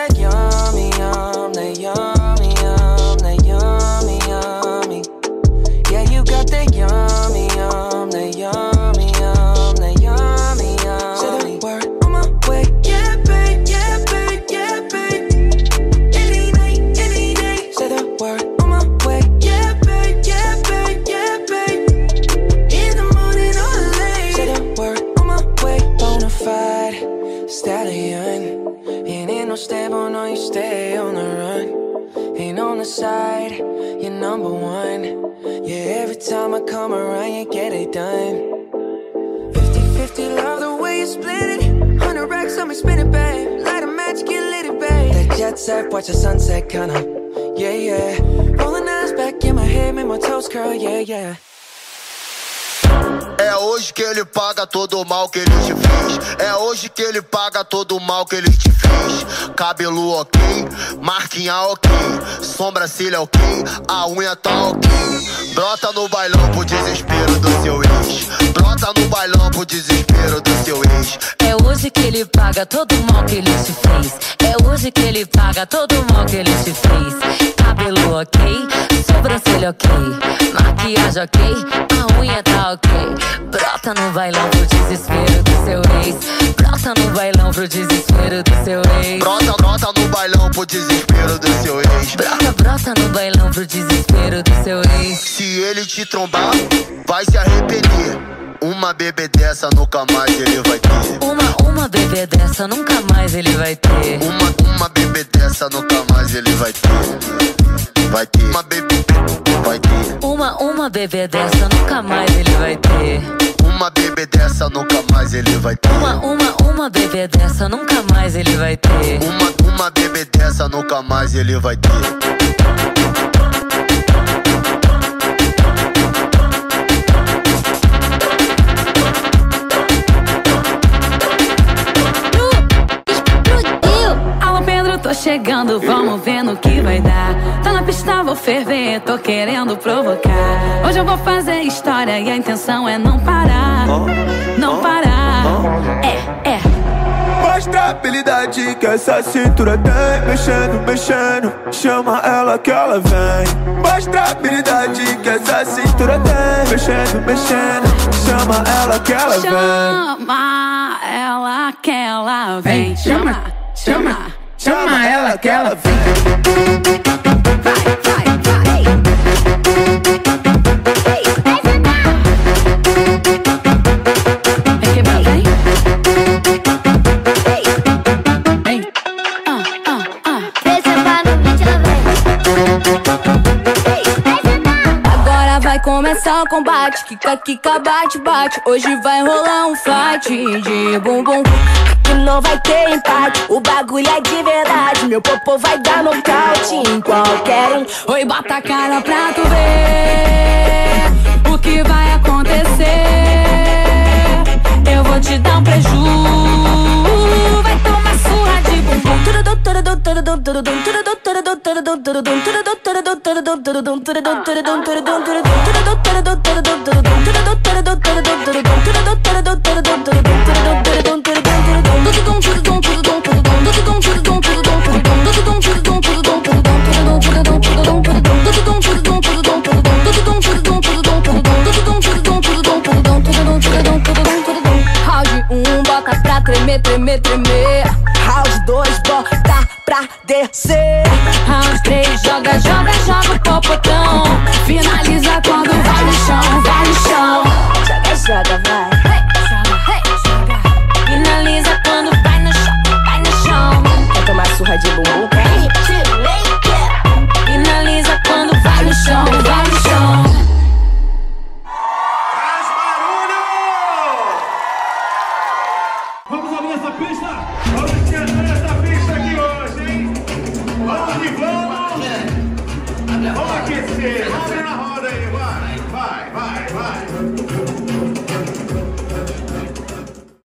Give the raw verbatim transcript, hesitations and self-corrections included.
that yummy, yum, that yummy, yum, that yummy, yummy. Yeah, you got that yummy, yum, that yummy, yum, that yummy, yummy. Say the word on my way, yeah, babe, yeah, babe, yeah, babe. Any night, any day. Say the word on my way, yeah, babe, yeah, babe, yeah, babe. In the morning or late. Say the word on my way, bonafide stallion. Ain't in no stable, no, you stay on the run. Ain't on the side, you're number one. Yeah, every time I come around, you get it done. Fifty fifty, love the way you split it. Hundred racks on me, spin it, babe. Light a match, get lit, it, babe. That jet set, watch the sunset, kinda. Yeah, yeah. Rolling eyes back in my head, make my toes curl, yeah, yeah. É hoje que ele paga todo o mal que ele te fez. É hoje que ele paga todo o mal que ele te fez. Cabelo ok, marquinha ok, sobrancelha ok, a unha tá ok. Brota no bailão pro desespero do seu ex. Brota no bailão pro desespero do seu ex. É hoje que ele paga todo o mal que ele te fez. É hoje que ele paga todo o mal que ele te fez. Cabelo ok, sobrancelha ok, maquiagem ok, a unha tá ok. Brota no bailão pro desespero do seu ex. Brota no bailão pro desespero do seu ex. Brota, brota no bailão pro desespero do seu ex. Brota, brota no bailão pro desespero do seu ex. Se ele te trombar, vai se arrepender. Uma bebê dessa nunca mais ele vai ter. Uma, uma bebê dessa nunca mais ele vai ter. Uma, uma bebê dessa nunca mais ele vai ter. Vai ter. Uma bebê, vai ter. Uma, uma bebê dessa nunca mais ele vai ter. Uma bebê dessa nunca mais ele vai ter. Uma, uma, uma bebê dessa nunca mais ele vai ter. Uma, uma bebê dessa nunca mais ele vai ter. Tô chegando, vamos ver no que vai dar. Tá na pista, vou ferver, tô querendo provocar. Hoje eu vou fazer história e a intenção é não parar. Não parar, é, é. Mostra a habilidade que essa cintura tem. Mexendo, mexendo, chama ela que ela vem. Mostra a habilidade que essa cintura tem. Mexendo, mexendo, chama ela que ela vem. Chama ela que ela vem. Chama, chama. Chama ela que ela vem. Vai, vai, vai. Vem quebrar, vem. Vem. Ah, ah, ah. Agora vai começar o combate. Kika, kika, bate, bate. Hoje vai rolar um fight de bumbum. Não vai ter empate, o bagulho é de verdade. Meu popô vai dar nocaute em qualquer um. Oi, bota a cara pra tu ver o que vai acontecer. Eu vou te dar um preju. Vai tomar surra de bumbum. Round um, bota pra tremer, tremer, tremer. Round dois, bota pra descer. Round três, joga, joga, joga o popotão. Finaliza quando vai no chão, vai no chão. Joga, joga, vai. Finaliza quando vai no chão, vai no chão. Quer tomar surra de bumbum? Finaliza quando vai no chão, vai no chão. Faz barulho! Vamos abrir essa pista? Vamos esquentar essa pista aqui hoje, hein? Vamos que vamos! Vamos aquecer, vamos abrir na roda.